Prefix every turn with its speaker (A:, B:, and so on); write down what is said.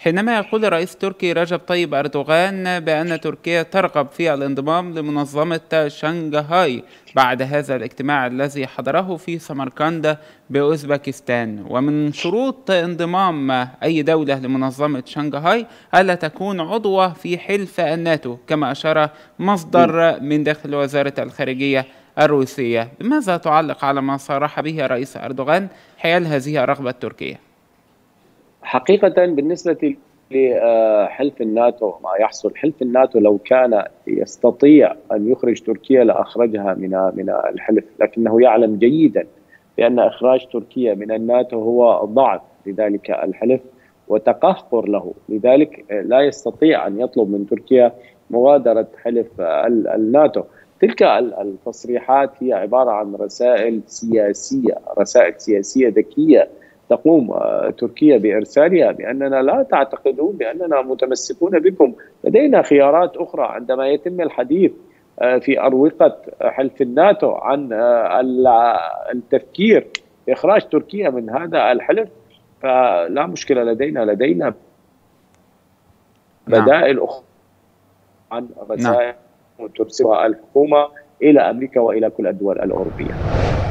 A: حينما يقول الرئيس التركي رجب طيب أردوغان بأن تركيا ترغب في الانضمام لمنظمة شنغهاي بعد هذا الاجتماع الذي حضره في سمرقند بأوزبكستان. ومن شروط انضمام أي دولة لمنظمة شنغهاي ألا تكون عضوة في حلف الناتو، كما أشار مصدر من داخل وزارة الخارجية الروسية. بماذا تعلق على ما صرح به الرئيس أردوغان حيال هذه الرغبة التركية؟
B: حقيقة بالنسبة لحلف الناتو، ما يحصل حلف الناتو لو كان يستطيع أن يخرج تركيا لأخرجها من الحلف، لكنه يعلم جيدا بأن إخراج تركيا من الناتو هو ضعف لذلك الحلف وتقهقر له، لذلك لا يستطيع أن يطلب من تركيا مغادرة حلف الناتو. تلك التصريحات هي عبارة عن رسائل سياسية ذكية تقوم تركيا بإرسالها، بأننا لا تعتقدون بأننا متمسكون بكم، لدينا خيارات أخرى. عندما يتم الحديث في أروقة حلف الناتو عن التفكير بإخراج تركيا من هذا الحلف، فلا مشكلة، لدينا
A: نعم.
B: بدائل أخرى عن
A: نعم.
B: رسائل ترسلها الحكومة إلى أمريكا وإلى كل الدول الأوروبية.